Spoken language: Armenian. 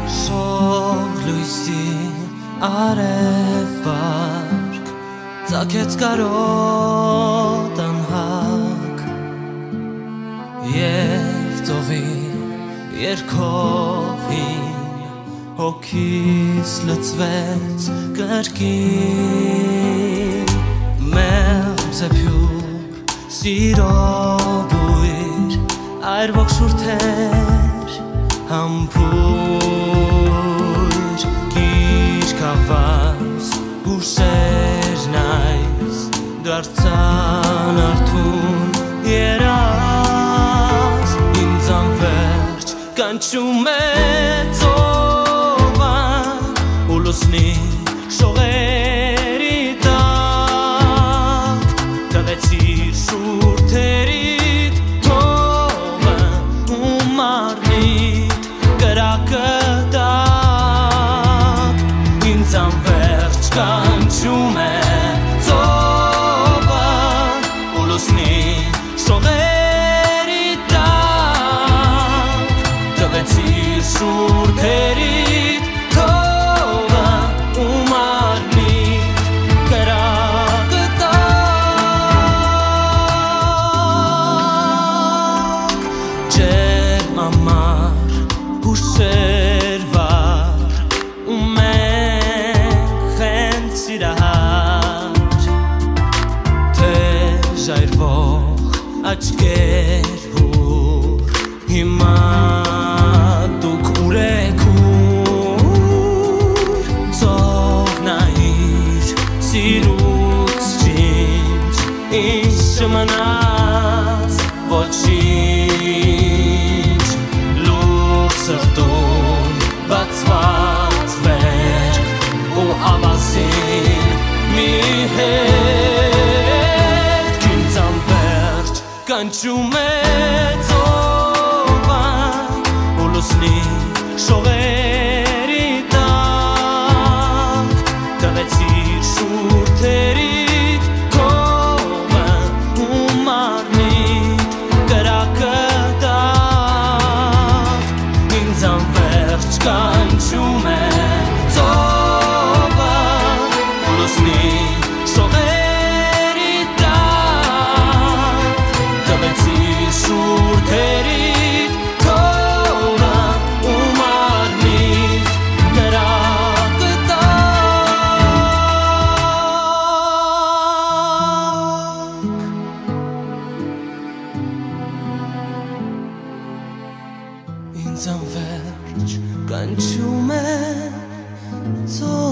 Շողլույսի արևարկ Ծագեց կարոտ անհակ Եվ ծովի երկով հին Հոգիս լծվեց կրկին Մեղմ զեփյուր սիրո բույր Այրվող շուրթեր համբույր Գիրք ավազ հուշերն այս Դարձան արթուն երազ Ինձ անվերջ կանչում է ծովան ու լուսնի շողերի տակ Տվեցիր շուրթերիդ թողը ու մարմիդ կրակը տակ Ինձ անվերջ կանչում է ծովան ու լուսնի շողերի տակ Տվեցիր շուրթերիդ թողը ու մարմիդ կրակը տակ Ջերմ ամար հուշեր վար ու մենք հենց սիրահար Թե ժայրվող աչքեր հուր հիմա դուք ուրեք ուր Ծովնայիր սիրուց ջինջ ինչ չմնաց ոչինչ լուր սրտում բացված վերք ու ավազին մի հետ Ինձ անվերջ կանչում է ծովան ու լուսնի շողերի տակ Տվեցիր շուրթերիդ թողը ու մարմիդ կրակը տակ Ինձ անվերջ կանչում է ծովան ու լուսնի շողերի տակ Տվեցիր շուրթերիդ թողը ու մարմիդ կրակը տակ Ինձ անվերջ կանչում է ծովան